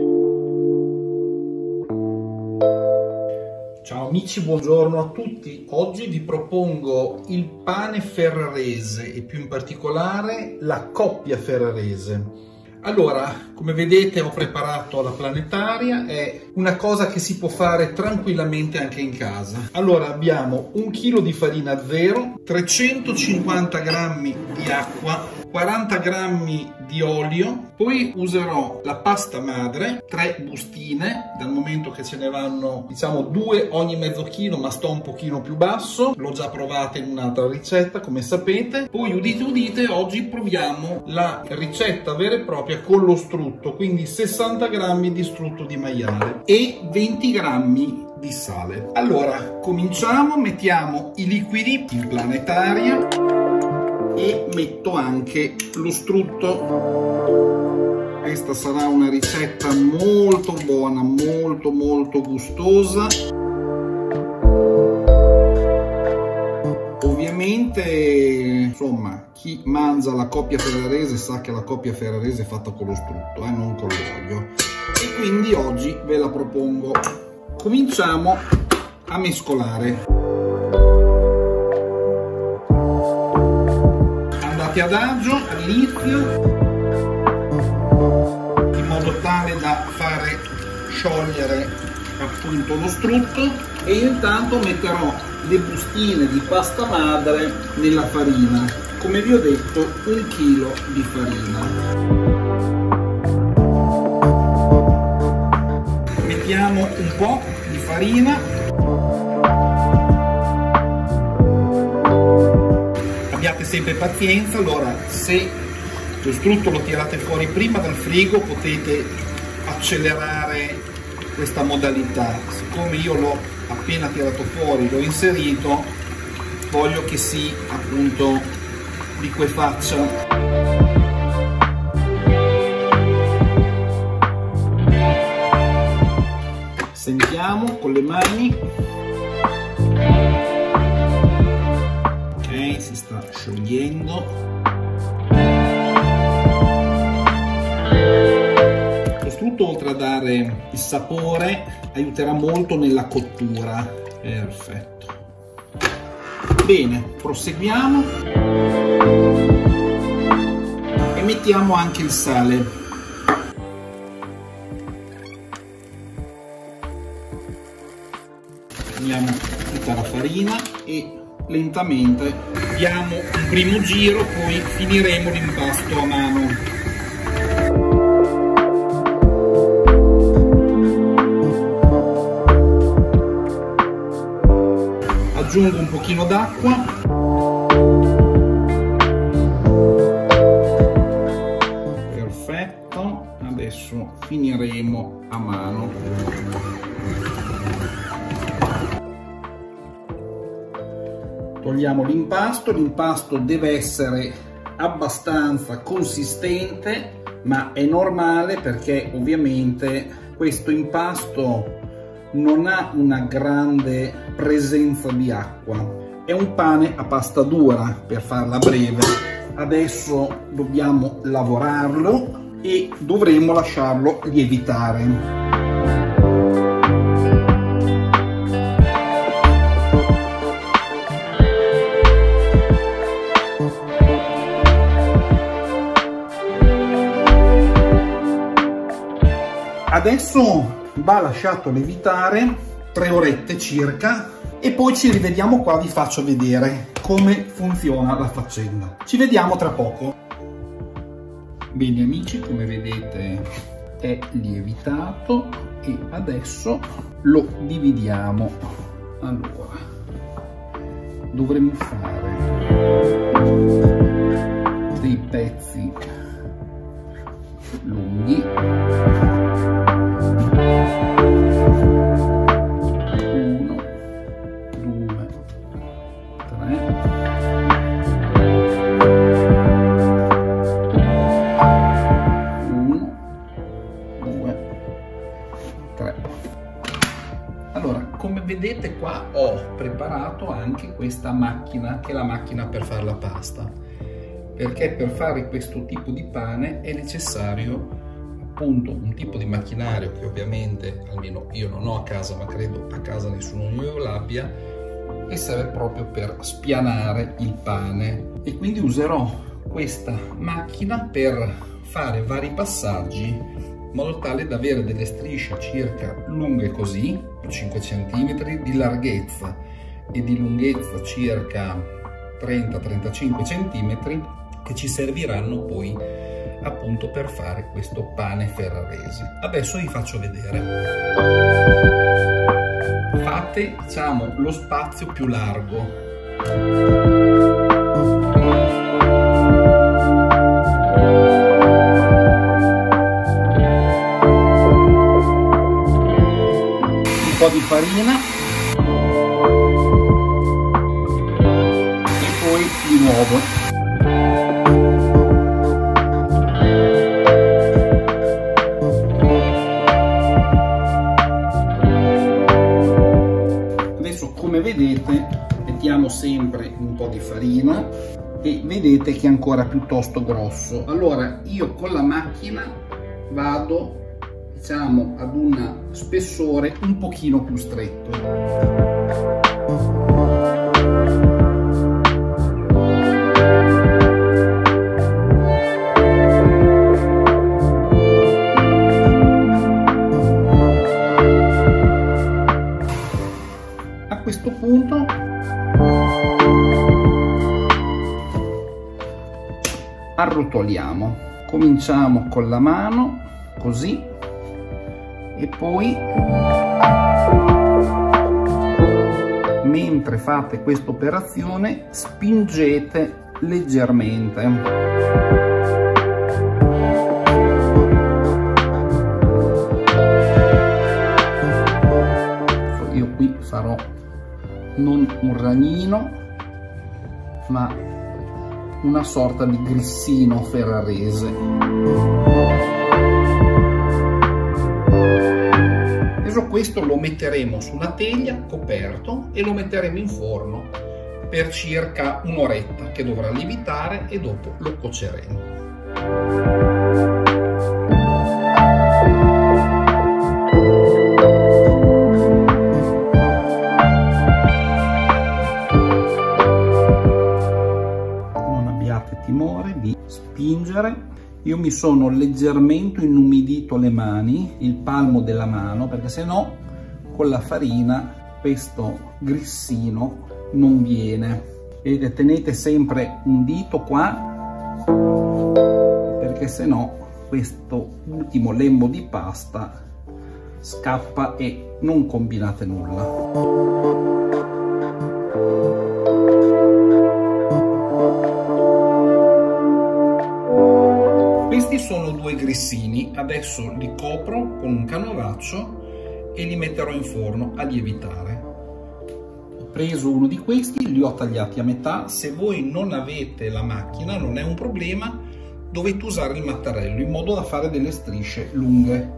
Ciao amici, buongiorno a tutti. Oggi vi propongo il pane ferrarese e più in particolare la coppia ferrarese. Allora, come vedete ho preparato la planetaria, è una cosa che si può fare tranquillamente anche in casa. Allora abbiamo 1 kg di farina zero, 350 g di acqua, 40 g di olio, poi userò la pasta madre, 3 bustine, dal momento che ce ne vanno diciamo 2 ogni mezzo chilo, ma sto un pochino più basso, l'ho già provata in un'altra ricetta come sapete. Poi udite udite, oggi proviamo la ricetta vera e propria con lo strutto, quindi 60 g di strutto di maiale e 20 g di sale. Allora cominciamo, mettiamo i liquidi in planetaria e metto anche lo strutto. Questa sarà una ricetta molto buona, molto gustosa. Ovviamente, insomma, chi mangia la coppia ferrarese sa che la coppia ferrarese è fatta con lo strutto, non con l'olio. E quindi oggi ve la propongo. Cominciamo a mescolare. Andate ad agio all'inizio, in modo tale da fare sciogliere appunto lo strutto, e io intanto metterò le bustine di pasta madre nella farina, come vi ho detto 1 kg di farina. Mettiamo un po' di farina, abbiate sempre pazienza. Allora, se lo strutto lo tirate fuori prima dal frigo potete accelerare questa modalità. Siccome io l'ho appena tirato fuori, l'ho inserito, voglio che si appunto liquefaccia. Sentiamo con le mani. Ok, si sta sciogliendo. Lo strutto, oltre a dare il sapore, aiuterà molto nella cottura. Perfetto. Bene, proseguiamo e mettiamo anche il sale. Prendiamo tutta la farina e lentamente diamo un primo giro, poi finiremo l'impasto a mano. Aggiungo un pochino d'acqua. Perfetto, adesso finiremo a mano. Togliamo l'impasto. L'impasto deve essere abbastanza consistente, ma è normale perché ovviamente questo impasto non ha una grande presenza di acqua. È un pane a pasta dura, per farla breve. Adesso dobbiamo lavorarlo e dovremo lasciarlo lievitare. Adesso va lasciato lievitare 3 orette circa e poi ci rivediamo qua, vi faccio vedere come funziona la faccenda. Ci vediamo tra poco. Bene amici, come vedete è lievitato e adesso lo dividiamo. Allora, dovremmo fare dei pezzi lunghi. 1, 2, 3. Allora, come vedete qua ho preparato anche questa macchina, che è la macchina per fare la pasta, perché per fare questo tipo di pane è necessario appunto un tipo di macchinario che ovviamente almeno io non ho a casa, ma credo a casa nessuno di noi l'abbia, e serve proprio per spianare il pane. E quindi userò questa macchina per fare vari passaggi in modo tale da avere delle strisce circa lunghe così, 5 cm, di larghezza e di lunghezza circa 30-35 cm, che ci serviranno poi appunto per fare questo pane ferrarese. Adesso vi faccio vedere. Fate, diciamo, lo spazio più largo. Un po' di farina e poi di nuovo. Come vedete, mettiamo sempre un po' di farina e vedete che è ancora piuttosto grosso. Allora io con la macchina vado, diciamo, ad un spessore un pochino più stretto. A questo punto arrotoliamo, cominciamo con la mano così e poi mentre fate questa operazione spingete leggermente. Io qui farò non un ragnino, ma una sorta di grissino ferrarese. Adesso questo lo metteremo su una teglia coperto e lo metteremo in forno per circa un'oretta, che dovrà lievitare, e dopo lo cuoceremo. Timore di spingere. Io mi sono leggermente inumidito le mani, il palmo della mano, perché se no con la farina questo grissino non viene. E tenete sempre un dito qua, perché se no questo ultimo lembo di pasta scappa e non combinate nulla. Questi sono due grissini, adesso li copro con un canovaccio e li metterò in forno a lievitare. Ho preso uno di questi, li ho tagliati a metà. Se voi non avete la macchina non è un problema, dovete usare il mattarello in modo da fare delle strisce lunghe.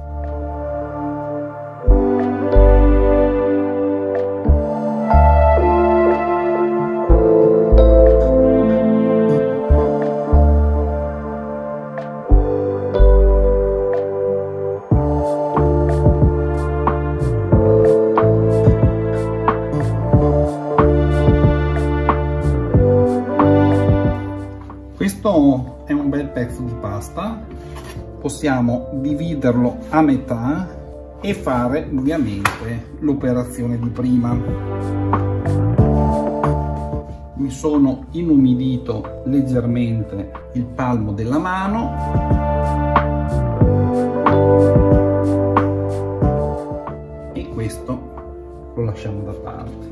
Questo è un bel pezzo di pasta, possiamo dividerlo a metà e fare ovviamente l'operazione di prima. Mi sono inumidito leggermente il palmo della mano e questo lo lasciamo da parte.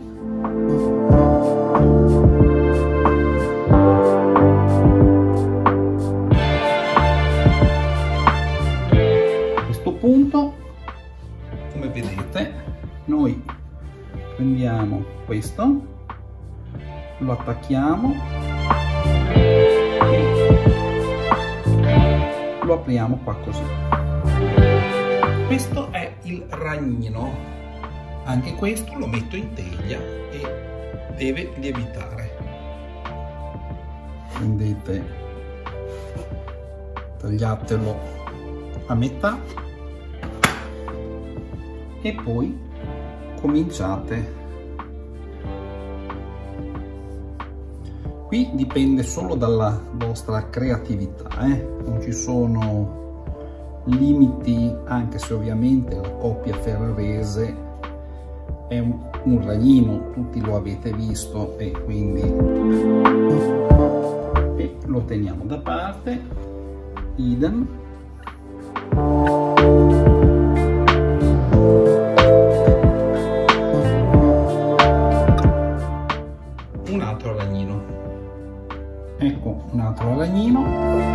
Punto, come vedete, noi prendiamo questo, lo attacchiamo e lo apriamo qua così. Questo è il ragnino, anche questo lo metto in teglia e deve lievitare. Prendete, tagliatelo a metà e poi cominciate. Qui dipende solo dalla vostra creatività, non ci sono limiti, anche se ovviamente la coppia ferrarese è un ragnino, tutti lo avete visto, e quindi lo teniamo da parte, idem. Un altro ragnino. Ecco un altro ragnino.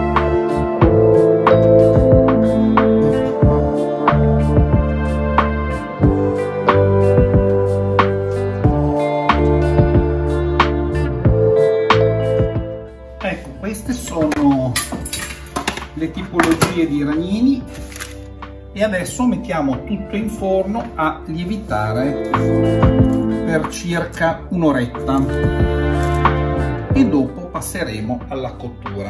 Ecco, queste sono le tipologie di ragnini e adesso mettiamo tutto in forno a lievitare per circa un'oretta e dopo passeremo alla cottura.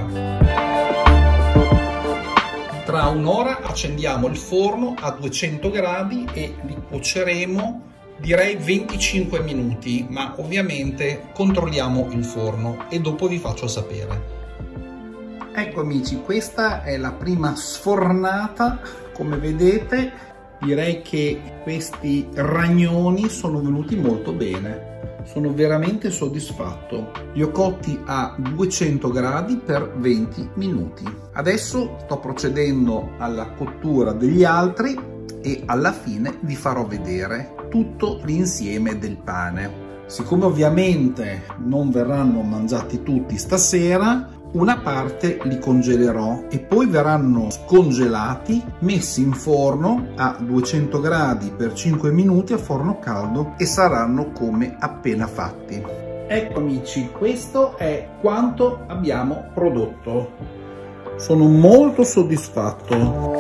Tra un'ora accendiamo il forno a 200 gradi e li cuoceremo direi 25 minuti, ma ovviamente controlliamo il forno e dopo vi faccio sapere. Ecco amici, questa è la prima sfornata. Come vedete, direi che questi ragnoni sono venuti molto bene. Sono veramente soddisfatto. Li ho cotti a 200 gradi per 20 minuti. Adesso sto procedendo alla cottura degli altri e alla fine vi farò vedere tutto l'insieme del pane. Siccome ovviamente non verranno mangiati tutti stasera, una parte li congelerò e poi verranno scongelati, messi in forno a 200 gradi per 5 minuti a forno caldo e saranno come appena fatti. Ecco amici, questo è quanto abbiamo prodotto. Sono molto soddisfatto.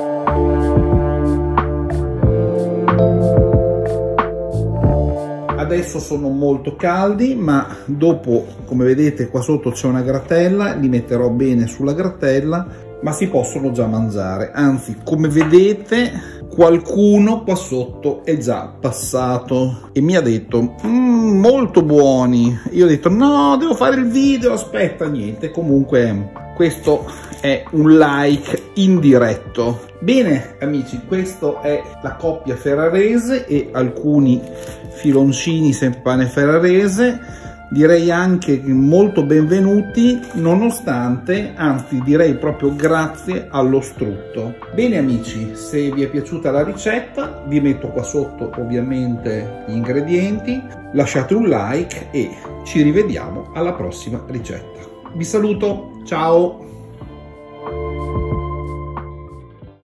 Adesso sono molto caldi, ma dopo, come vedete qua sotto c'è una gratella, li metterò bene sulla gratella, ma si possono già mangiare. Anzi, come vedete, qualcuno qua sotto è già passato e mi ha detto molto buoni. Io ho detto no, devo fare il video, aspetta, niente. Comunque questo è un like indiretto. Bene amici, questo è la coppia ferrarese e alcuni filoncini sempre pane ferrarese, direi anche molto benvenuti, nonostante, anzi direi proprio grazie allo strutto. Bene amici, se vi è piaciuta la ricetta vi metto qua sotto ovviamente gli ingredienti, lasciate un like e ci rivediamo alla prossima ricetta. Vi saluto, ciao!